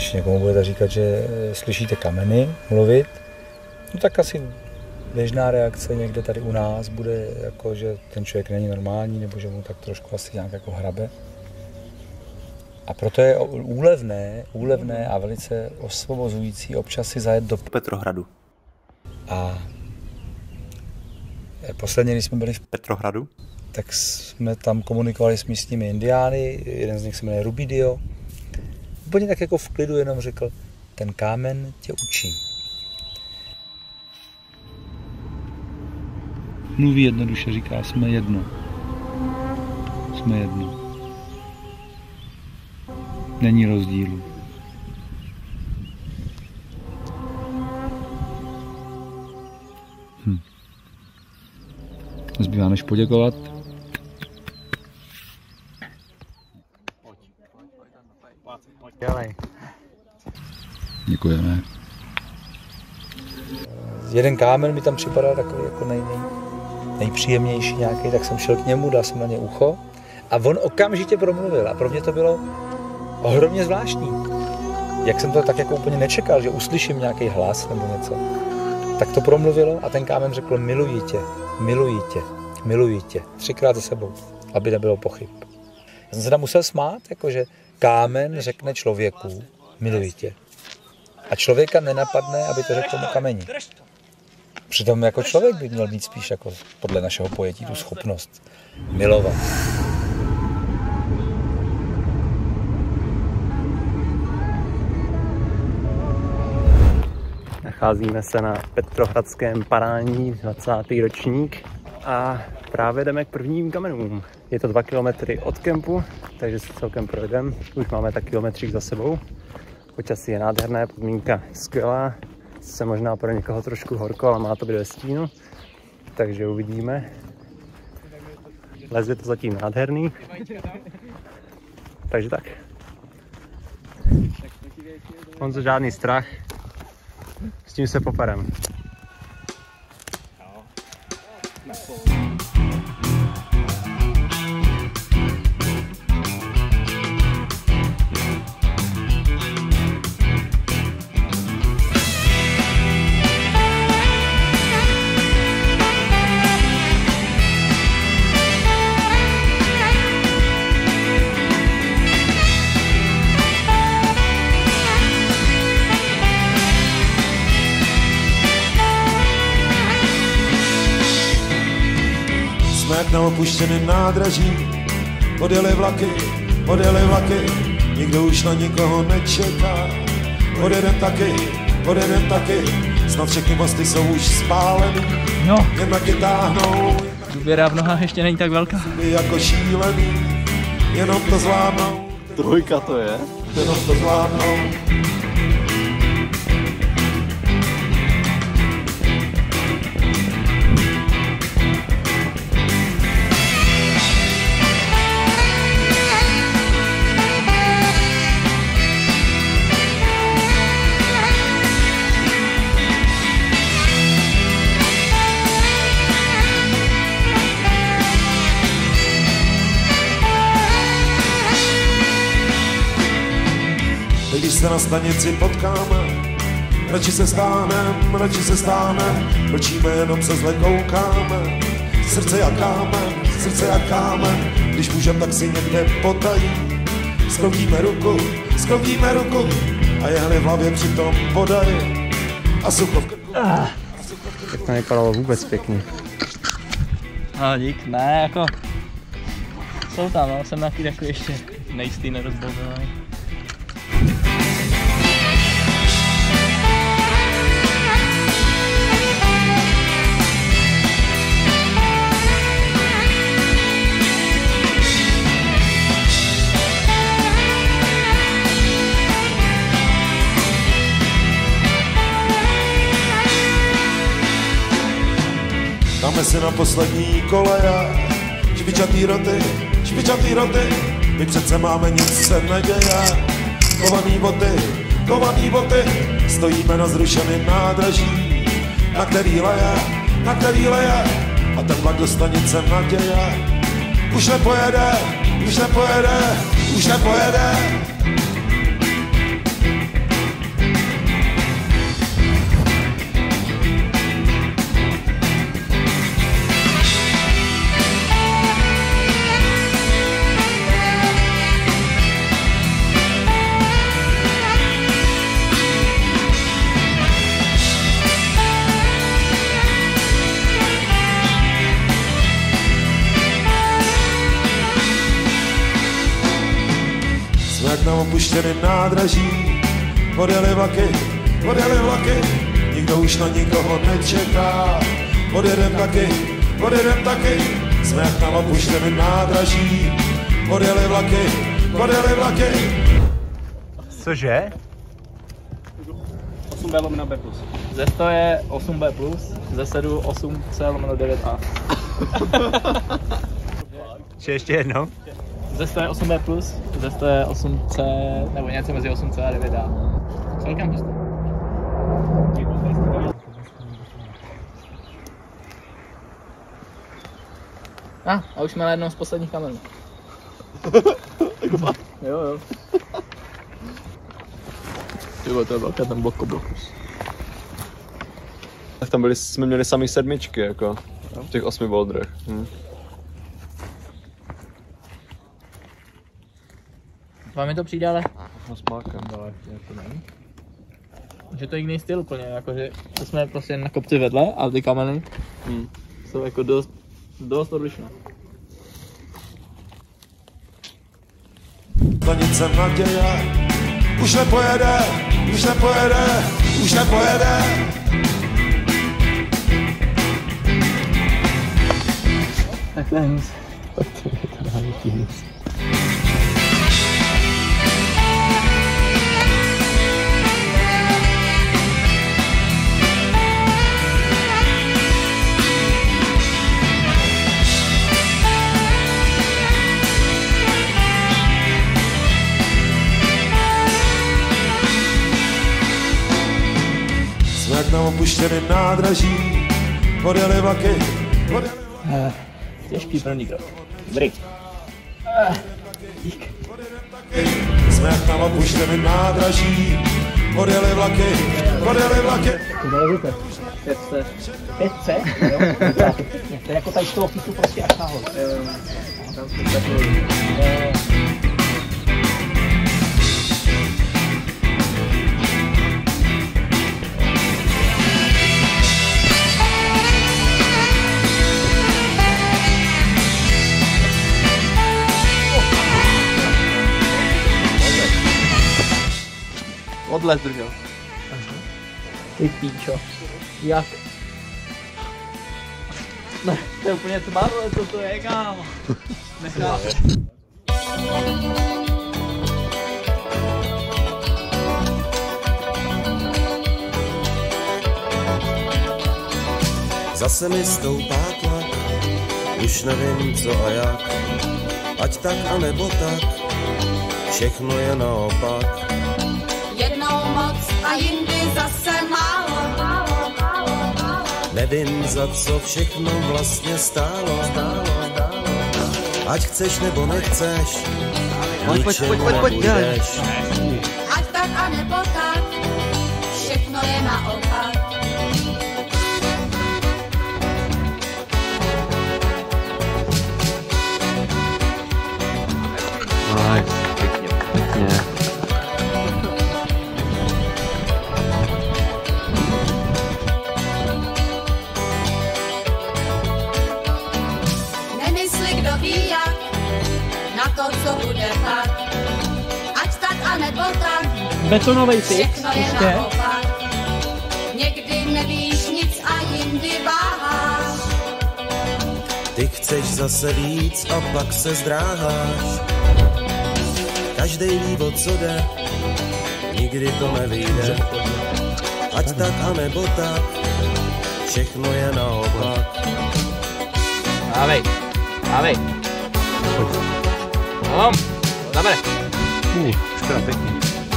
když někomu budete říkat, že slyšíte kameny mluvit, no tak asi běžná reakce někde tady u nás bude, jako, že ten člověk není normální, nebo že mu tak trošku asi nějak jako hrabe. A proto je úlevné a velice osvobozující občas si zajet do Petrohradu. A posledně, když jsme byli v Petrohradu, tak jsme tam komunikovali s místními indiány, jeden z nich se jmenuje Rubidio. Úplně tak jako v klidu jenom řekl, ten kámen tě učí. Mluví jednoduše, říká, jsme jedno. Jsme jedno. Není rozdílu. Zbývá než poděkovat. Děkujeme. Jeden kámen mi tam připadal takový jako nejpříjemnější nějaký, tak jsem šel k němu, dal jsem na ně ucho a on okamžitě promluvil a pro mě to bylo ohromně zvláštní. Jak jsem to tak jako úplně nečekal, že uslyším nějaký hlas nebo něco, tak to promluvilo a ten kámen řekl miluji tě, miluji tě, miluji tě, 3krát za sebou, aby nebylo pochyb. Já jsem se tam musel smát, jakože kámen řekne člověku miluji tě. A člověka nenapadne, aby to řekl tomu kameni. Přitom jako člověk by měl být spíš jako podle našeho pojetí tu schopnost milovat. nacházíme se na Petrohradském parání, 20. ročník a právě jdeme k prvním kamenům. Je to 2 kilometry od kempu, takže se celkem projdeme. Už máme tak kilometřík za sebou. Počasí je nádherné, podmínka skvělá. Se možná pro někoho trošku horko, ale má to být ve stínu. Takže uvidíme. Les je to zatím nádherný. Takže tak. Honzo, žádný strach. S tím se poperem. Jsme jak na opuštěném nádraží, odjeli vlaky, nikdo už na nikoho nečeká. Odjedem taky, snad všechny mosty jsou už spálený, no. Jen taky táhnou. Důvěra v nohách ještě není tak velká. Jako šílený, jenom to zvládnou. Trojka to je? Jenom to zvládnou. Když se na stanici potkáme, radši se stáhnem, mlčíme, jenom se zle koukáme. Srdce jak kámen, když můžem, tak si někde potají. Skloubíme ruku a jehly v hlavě přitom podají. A sucho v krku. Tak to nevypadalo vůbec pěkně. No dík, ne, jako jsou tam, no, jsem nějaký takový ještě nejistý, nerozbouzený. Dáme si na poslední koleje, špičatý roty, my přece máme, nic se neděje. Kovaný boty, stojíme na zrušeném nádraží, na který leje, a ten vlak do stanice naděje. Už nepojede. opuštěném nádraží. Odjeli vlaky, nikdo už na nikoho nečeká. Odjedem taky, jsme jak na opuštěném nádraží. Odjeli vlaky. Cože? 8B/B+. Ze 100 je 8B+, ze 7 8C/9A. Či ještě jednou? Ze 100 je 8B+, ze 100 je 8C, nebo něco mezi 8C a 9A. Celkem hustý. A už jsme na jednom z posledních kamenů. Jo. Tyvo, to je velké ten blokus. Tak tam jsme měli samý sedmičky, jako v těch 8 boulderech. Vám mi to přijde, ale Smákem. že to je jiný styl úplně, jakože to jsme prostě na kopci vedle a ty kameny jsou jako dost odlišné. Stanice naděje, už nepojede. Tak to je nic. Tak to je to další nic. Jsme jak na opuštěném nádraží. Odjeli vlaky. Těžký první krok. Dobrý. Jsme jak na opuštěném nádraží. Odjeli vlaky. To je 5C? Jo? To je jako tady z toho chytu prostě až nahoru. Odlet držel. Ty píčo. Jak? Ne, to je úplně tmavle, co to je, kámo. Nechápu. Zase mi stoupá tlak, už nevím co a jak. Ať tak a nebo tak, všechno je naopak. Jednou moc a jindy zase málo. Nevím, za co všechno vlastně stálo. Ať chceš nebo nechceš, ničemu nebudeš. Ať tak a nebo tak, všechno je naopak. Nice, pěkně. Nemysli, kdo ví jak, na to, co bude pak. Ať tak a nebo tak, Betonovej fix, všechno je ještě. naopak. Někdy nevíš nic a jindy váháš. Ty chceš zase víc a pak se zdráháš. Každej ví, o co jde, nikdy to nevyjde. Ať tak a nebo tak, všechno je naopak. Dávej. No, dobré. Už teda pěkně.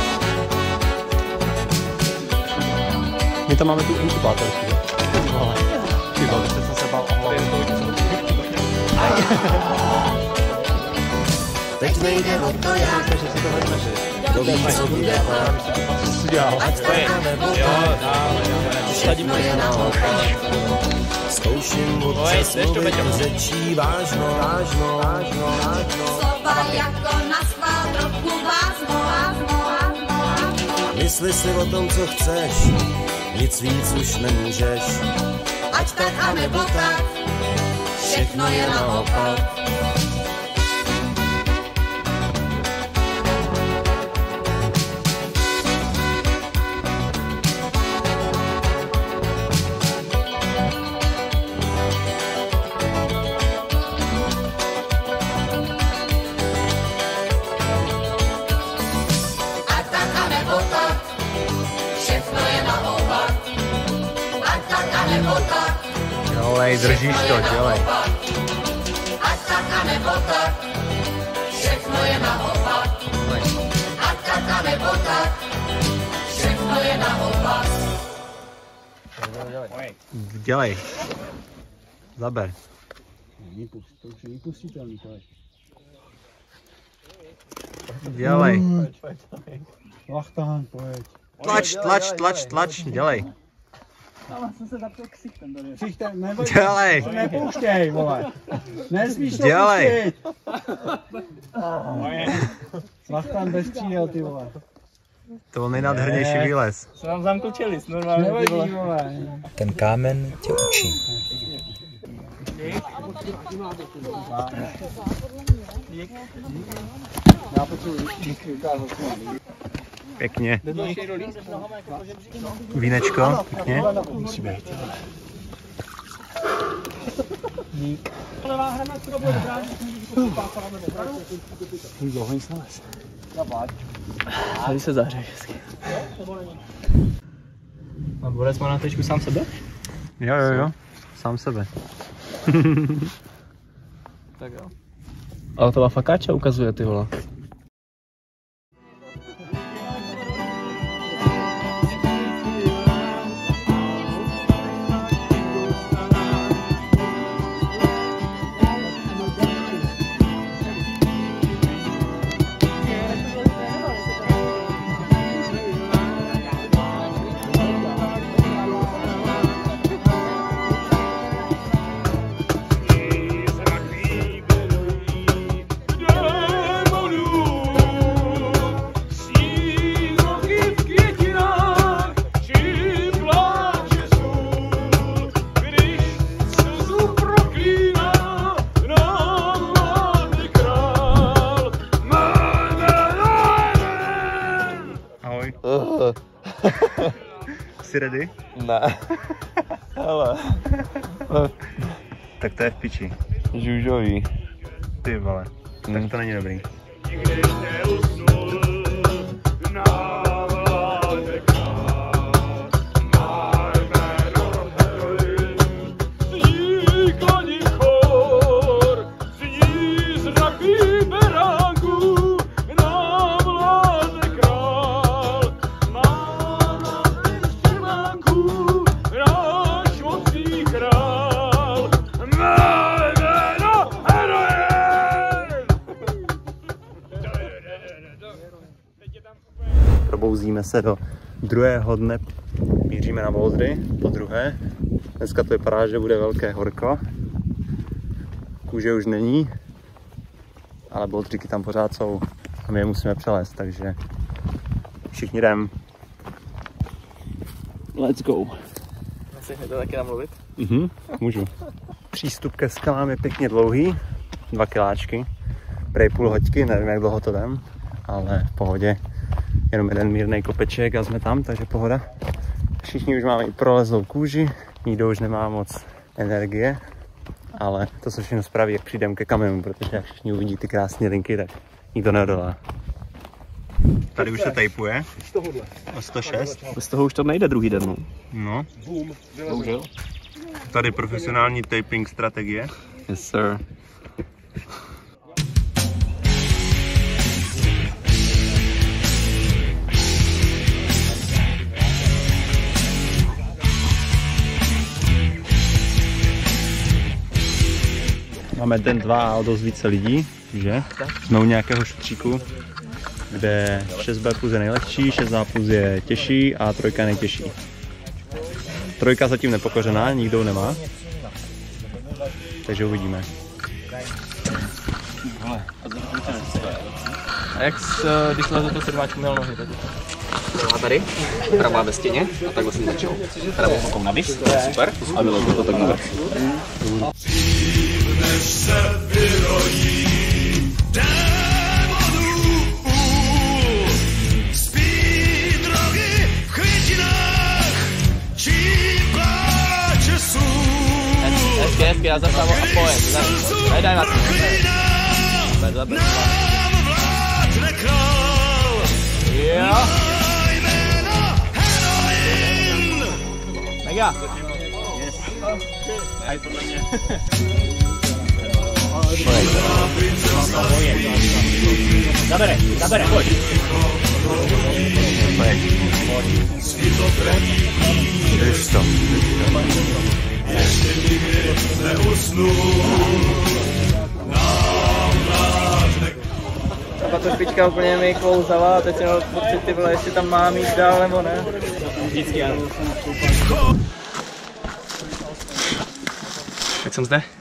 My tam máme tu inkubátorku. Ty vole, teď jsem se bál o hlavu. Teď nejde o to jak, kdo ví, co bude pak. Ať tak a nebo tak, všechno je naopak. Zkouším občas mluvit řečí vážno. Slova jako na schvál trochu vázno. Mysli si o tom, co chceš, nic víc už nemůžeš. Ať tak a nebo tak, všechno je naopak. Dělej, držíš to, dělej. Ať tak a nebo tak, všechno je naopak. Ať tak a nebo tak, všechno je naopak. Dělej. Zaber. To už je vypustitelný, to je. Dělej. Lachtán, pojď. Tlač, dělej. Ale jsem se zapřel ksichtem tady. Ksichtem, neboj. Dělej. Nepouštěj, vole. Nesmíš to Dělej. pustit. Lachtán bez stříhel, ty vole. To byl nejnádhernější výlez. Jsem vám zamkl čelist, normálně. Nevadí, vole. Ten kámen tě učí. Já potřebuji ukázat. Pěkně. Vínečko, pěkně. Musí být. Tady se zahřeje hezky. A Borec má na tečku sám sebe? Jo. Sám sebe. Tak jo. Ale to fakáča ukazuje, ty vole. Jsi ready? Ne. Hele. Tak to je v piči. Žužový. Ty vole. Tak to není dobrý. Probouzíme se do druhého dne, míříme na Boldry, po druhé. Dneska to vypadá, že bude velké horko. Kůže už není, ale Boldříky tam pořád jsou a my je musíme přelézt, takže všichni jdem. Let's go. Chceš mi to taky namluvit? Můžu. Přístup ke skalám je pěkně dlouhý, 2 kiláčky, prej půl hoďky, nevím jak dlouho to jdem, ale v pohodě. Jenom jeden mírný kopeček a jsme tam, takže pohoda. Všichni už máme i prolezlou kůži, nikdo už nemá moc energie, ale to se všechno spraví, jak přijdeme ke kamenům, protože jak všichni uvidí ty krásné linky, tak nikdo neodolá. Tady už se tejpuje. O 106. Bez toho už to nejde druhý den. No. Bohužel. Tady profesionální taping strategie. Yes sir. Máme den 2 a o dost více lidí, že? Jsme u nějakého šutříku, kde 6B plus je nejlehčí, 6A plus je těžší a 3 je nejtěžší. 3 zatím nepokořená, nikdo nemá. Takže uvidíme. A jak když jsme do toho sedmáčku měl nohy? A tady, pravá ve stěně, a takhle jsem začal. Pravou nokou na vis, super, a bylo to tak navrch. Než se vyrojí démonů, spí drogy v květinách, čím pláče sůl. Hezky, já zapravo a pojem. Daj na to. Nám vládne král, Jo. jméno heroin. Mega. Aj podle mě. Zabere, pojď. A ta špička úplně mi klouzala a teď jsem měl pocit, ty vole, jestli tam mám jít dál nebo ne. Vždycky ano. Tak jsem zde.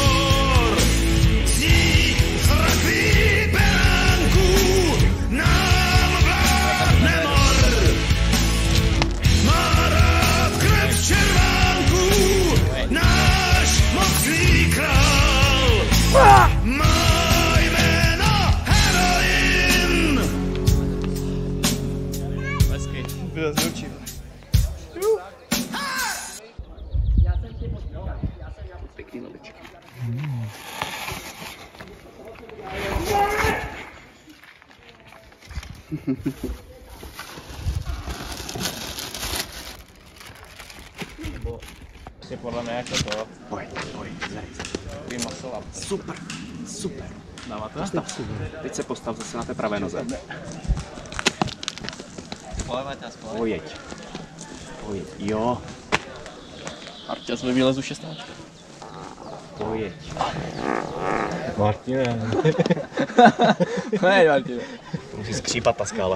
Pěkný novičky. Prostě podle mě jako to. Pojď, super. Dává to? Postav si. Teď se postav zase na té pravé noze. Pojeď. Jo. Arťas ve výlezu 16. Pojeď. Martine. Ne, Martine. Musí skřípat ta skála.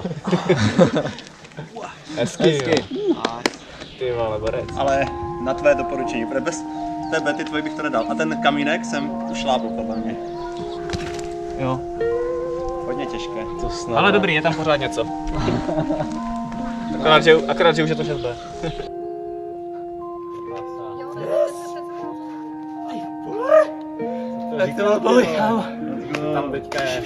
Hezky. Ty vole, borec. Ale na tvé doporučení, protože bez tebe, ty tvoji bych to nedal. A ten kamínek jsem ušlápl podle mě. Jo. Hodně těžké. To snad. Ale dobrý, je tam pořád něco. Akorát, že už je to 6B. Tak to bylo boli, kámo. Tam teďka je.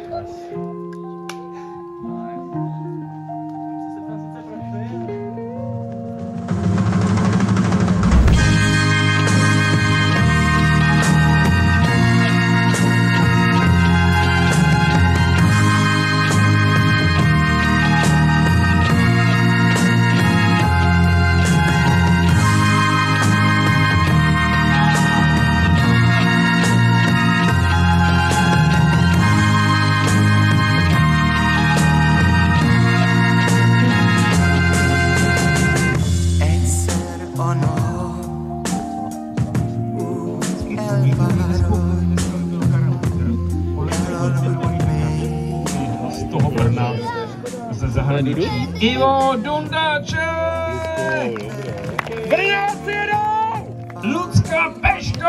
Ivo Dundáček! Brňáci jedou! Lucka Peško!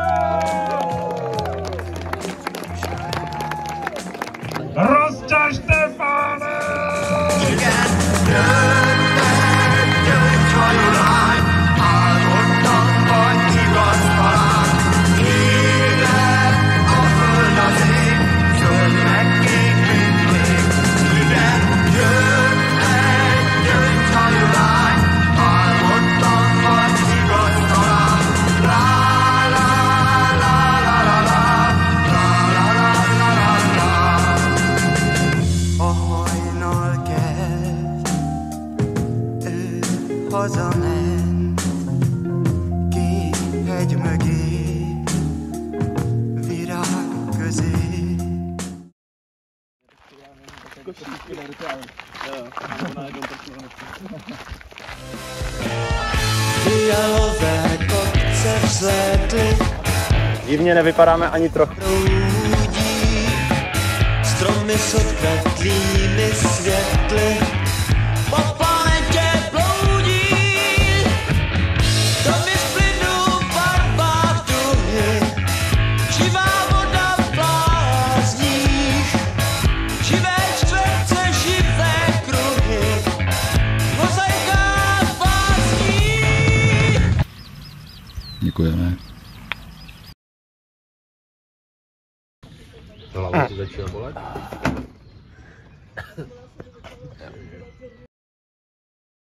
Rozťažte, páne! Hazament két hegy mögé, virágok közé. Fialové kopce vzlétly, Divně nevypadáme ani trochu. stromy s odkvetlými světly. Po planetě bloudí, domy z plynu barvách duhy, živá voda v blázních, živé čtverce, živé kruhy, mozaika básní. Děkujeme. Hlava ti začíná bolet?